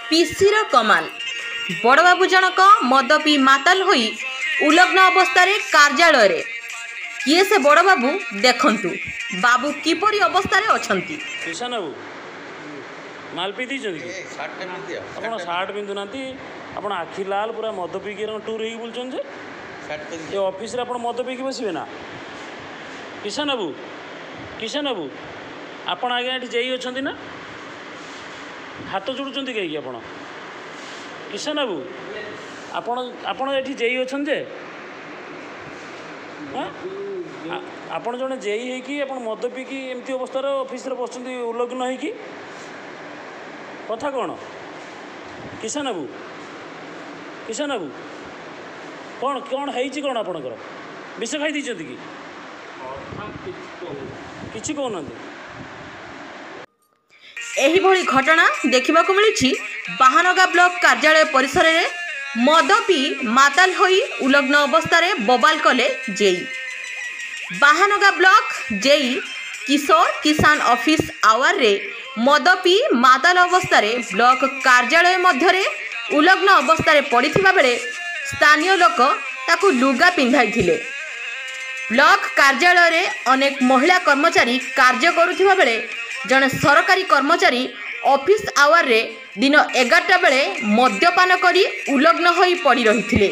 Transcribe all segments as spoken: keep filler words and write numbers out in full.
पिसीर कमाल बड़ बाबू जनक मद पी माताल होई उलग्न अवस्था कार्यालय रे किए से बड़ बाबू देखंतु बाबू किपरि अवस्था रे अछंती। किशन बाबू माल पी दी कि आप सार्ट पिंधु ना आप आखि लाल पूरा मद पीक टूर हो बुलूँ जे ये ऑफिस रे आप मद पीक बसबे ना। किशन बाबू किशन बाबू आपण आगे ये जेई अच्छा ना हाथ जोड़ुंट कहीं आप किशन बाबू आपण आपण ये जेई अच्छा जे आपण जड़े जेई है आप मद पीकी एमती अवस्था ऑफिस बस उल्लग्न हो कथा कौन किशन बाबू किशन बाबू कौन कौन है कौन आपणकर विष खाई कि किसी कहना एही भली घटना देखा मिली बाहानगा ब्लॉक कार्यालय परिसर में मद पी माताल होई उलग्न अवस्था बबाल कले जेई। बाहानगा ब्लॉक जेई किशोर किसान ऑफिस आवर रे मद पी माताल अवस्था ब्लॉक कार्यालय मध्य उलग्न अवस्था पड़िथिबा बेले स्थानीय लोक ताकू लुगा पिंधाई थिले। ब्लॉक कार्यालय रे अनेक महिला कर्मचारी कार्य करुथिबा बेले जने सरकारी कर्मचारी ऑफिस आवर रे दिन एगारटा बेले मद्यपान करी उलग्न होई पड़ी रही।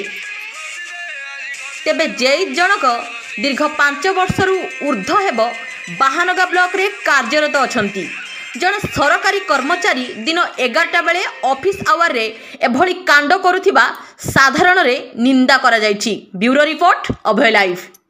तेबे जेई जनक दीर्घ पांच वर्षरु ऊर्ध हेब बाहानगा ब्लॉक रे कार्यरत अछंती। जने सरकारी कर्मचारी दिन एगारटा बेले ऑफिस आवर रे एभली कांड करुथिबा साधारण रे निंदा करा जायछि। Bureau report Abhay live.